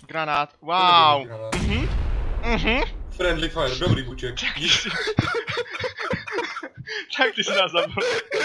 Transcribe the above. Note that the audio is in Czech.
Granát, wow. Friendly fire, dobrý buček. Tak ty si nás zabil.